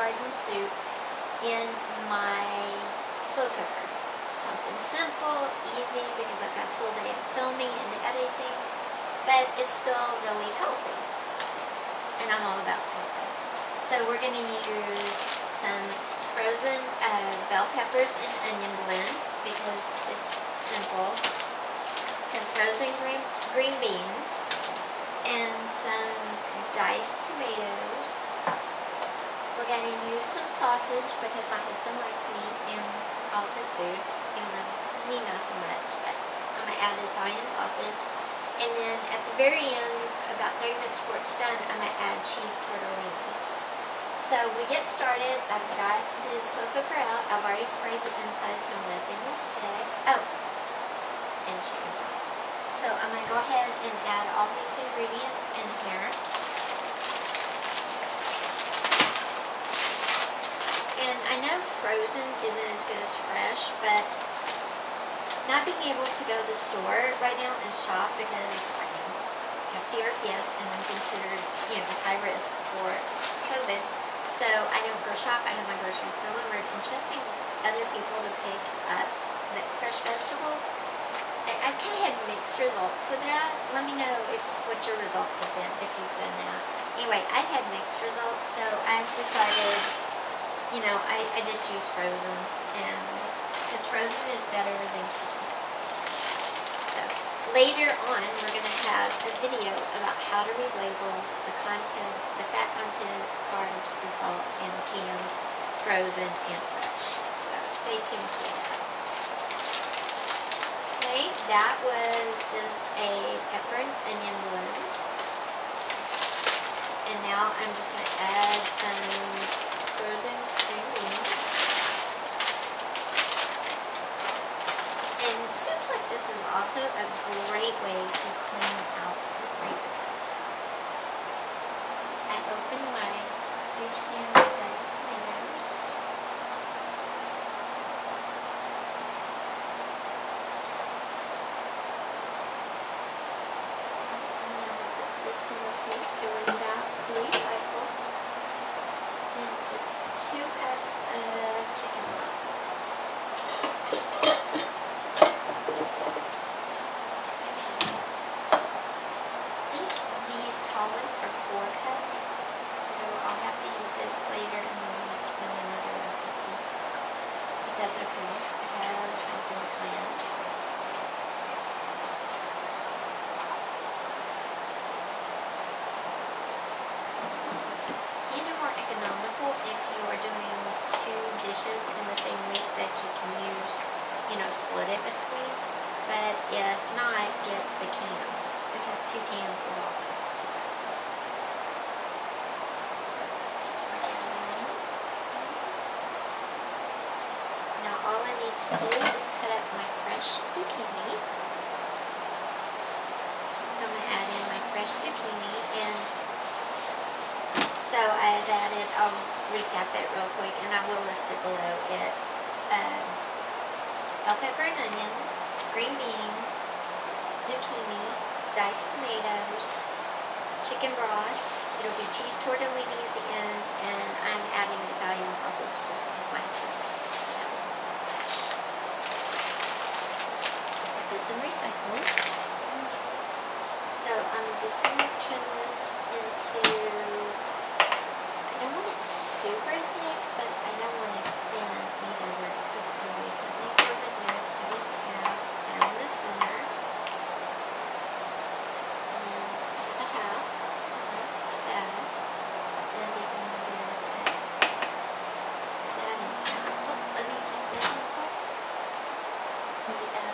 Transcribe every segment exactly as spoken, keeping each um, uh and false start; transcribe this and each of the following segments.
garden soup in my slow cooker. Something simple, easy, because I've got a full day of filming and editing, but it's still really healthy, and I'm all about healthy. So we're going to use some frozen uh, bell peppers and onion blend because it's simple, some frozen green, green beans, and some diced tomatoes. We're going to use some sausage because my husband likes meat in all of his food. Even though me not so much, but I'm going to add Italian sausage. And then at the very end, about thirty minutes before it's done, I'm going to add cheese tortellini. So we get started. I've got the slow cooker out. I've already sprayed the inside so nothing will stick. Oh, and chicken broth. So I'm going to go ahead and add all these ingredients in here. And I know frozen isn't as good as fresh, but not being able to go to the store right now and shop because I have C R P S and I'm considered, you know, high risk for COVID. So I don't go shop. I have my groceries delivered, and trusting other people to pick up the fresh vegetables. I, I've kind of had mixed results with that. Let me know if what your results have been if you've done that. Anyway, I've had mixed results, so I've decided, you know, I, I just use frozen, and because frozen is better than canned. So later on, we're going to have a video about how to read labels, the content, the fat content, carbs, the salt, and the cans, frozen and fresh. So stay tuned for that. Okay, that was just a pepper and onion blend. And now I'm just going to add some frozen green beans. And soups like this is also a great way to clean out the freezer. I opened my huge can of diced tomatoes. I'm going to put this in the sink to rinse out to recycle. And it's two cups of chicken broth. Are four cups, so I'll have to use this later in the week in another recipe. If that's okay, I have something planned. These are more economical if you are doing two dishes in the same week that you can use, you know, split it between. But if not, get the cans, because two cans is also two cups. Now all I need to do is cut up my fresh zucchini. So I'm going to add in my fresh zucchini, and so I've added, I'll recap it real quick and I will list it below. It's uh, bell pepper and onion, green beans, zucchini, diced tomatoes, chicken broth. It'll be cheese tortellini at the end, and I'm adding Italian sausage just because my husband likes Italian sausage. Put this in recycling. So I'm just going to trim this into, I don't want it super thick, but I don't want it thin either where it cooks away. So I think what I'm going to do is cut it in half down the center. And then have a half like that. And I think what I'm going to do is cut that in half. Oh, let me check this real quick. Maybe that.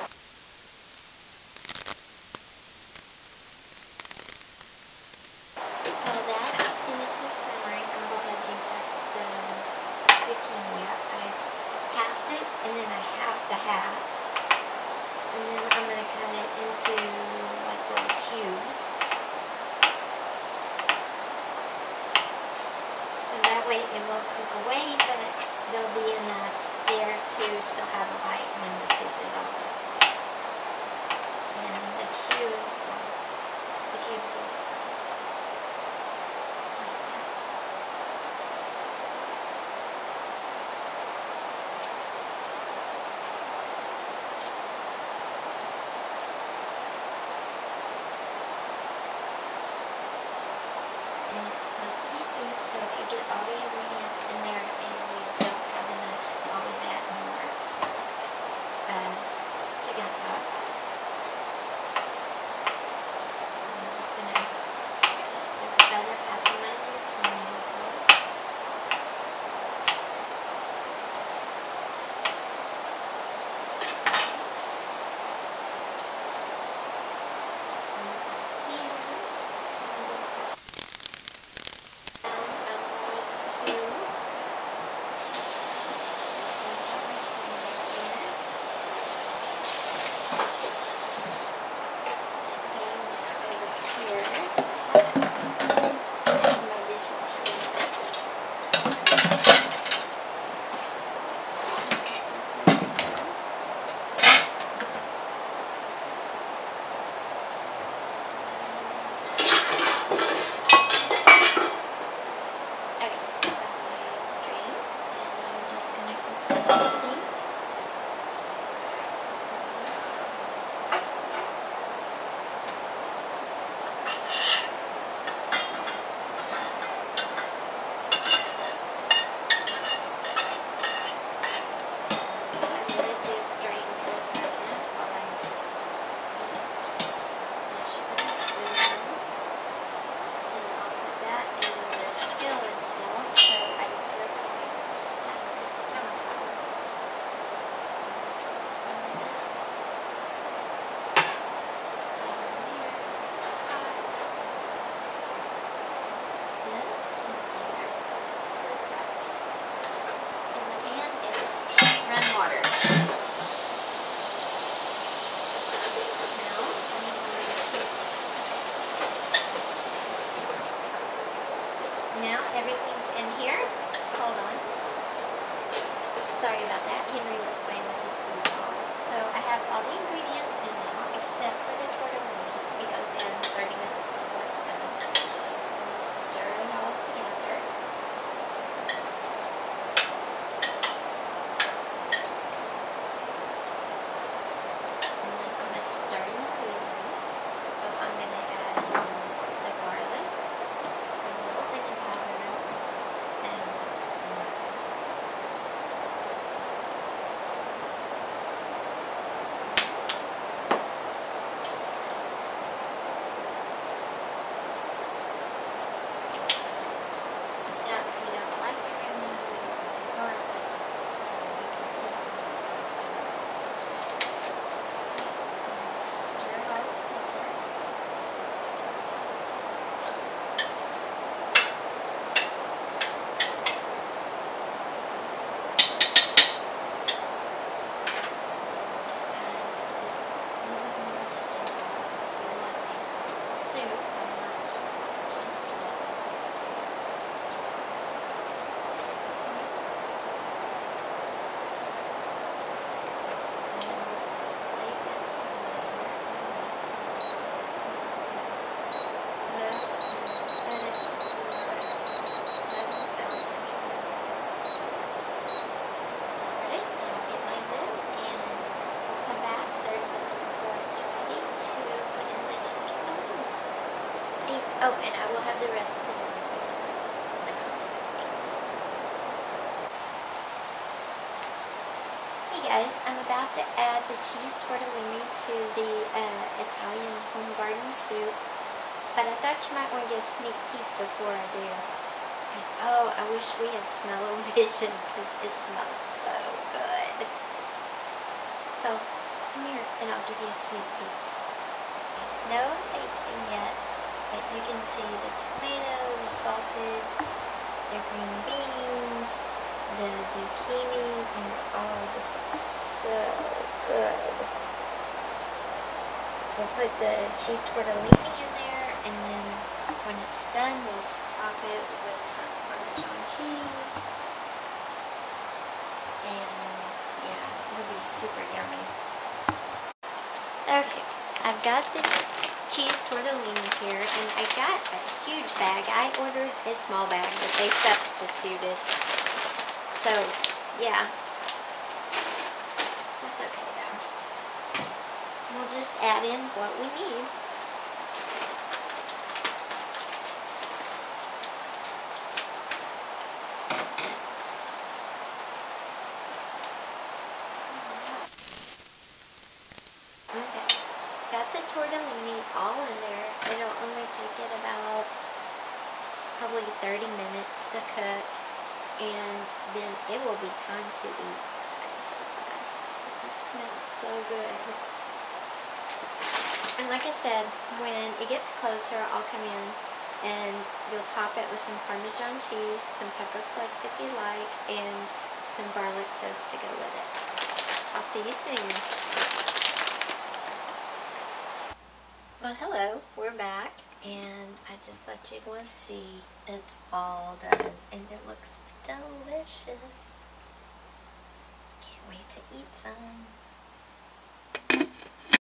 While that finishes simmering, I'm going to go ahead and cut the zucchini up. I halved it, and then I halved the half. And then I'm going to cut it into like little cubes. So that way it will cook away, but there'll be enough there to still have a bite when the soup is all done. And the cube, the cubes will get all the ingredients in there and we don't have enough, always add more uh, chicken stock. I'm just gonna feather half of my zucchini with it. Now everything's in here. Hold on. Sorry about that. Henry was playing with his food ball. So I have all the ingredients in now except for the tortellini. It goes in thirty minutes before it's done. I'm going to stir it all together. And then I'm going to stir in the seasoning. So I'm going to add um, the garlic. Oh, and I will have the recipe listed in the comments. Hey guys, I'm about to add the cheese tortellini to the uh, Italian home garden soup, but I thought you might want to get a sneak peek before I do. And, oh, I wish we had smell-o-vision because it smells so good. So, come here and I'll give you a sneak peek. No tasting yet. But you can see the tomato, the sausage, the green beans, the zucchini, and it all just looks so good. We'll put the cheese tortellini in there, and then when it's done, we'll top it with some Parmesan cheese. And yeah, it'll be super yummy. Okay, I've got the cheese tortellini here, and I got a huge bag. I ordered a small bag, but they substituted. So, yeah. That's okay though. We'll just add in what we need. tortellini all in there. It'll only take it about probably thirty minutes to cook, and then it will be time to eat. I'm so glad. This smells so good. And like I said, when it gets closer, I'll come in and you'll top it with some Parmesan cheese, some pepper flakes if you like, and some garlic toast to go with it. I'll see you soon. Well, hello, we're back, and I just thought you'd want to see it's all done, and it looks delicious. Can't wait to eat some.